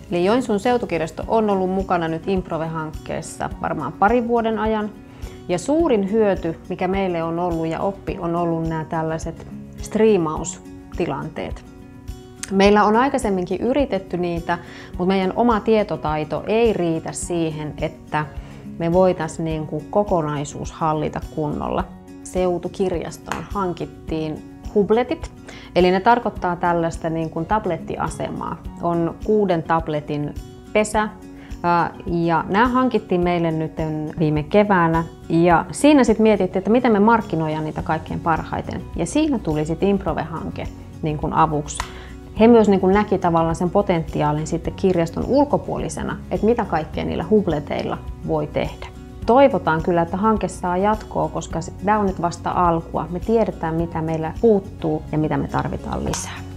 Eli Joensuun seutukirjasto on ollut mukana nyt Improve-hankkeessa varmaan 2 vuoden ajan. Ja suurin hyöty, mikä meille on ollut ja oppi, on ollut nämä tällaiset striimaustilanteet. Meillä on aikaisemminkin yritetty niitä, mutta meidän oma tietotaito ei riitä siihen, että me voitaisiin niin kuin kokonaisuus hallita kunnolla. Seutukirjastoon hankittiin hubletit, eli ne tarkoittaa tällaista niin kuin tablettiasemaa. On 6 tabletin pesä ja nämä hankittiin meille nyt viime keväänä ja siinä sitten mietittiin, että miten me markkinoidaan niitä kaikkein parhaiten ja siinä tuli sitten Improve-hanke niin kuin avuksi. He myös niin kuin näki tavallaan sen potentiaalin sitten kirjaston ulkopuolisena, että mitä kaikkea niillä hubleteilla voi tehdä. Toivotaan kyllä, että hanke saa jatkoa, koska tämä on nyt vasta alkua. Me tiedetään, mitä meillä puuttuu ja mitä me tarvitaan lisää.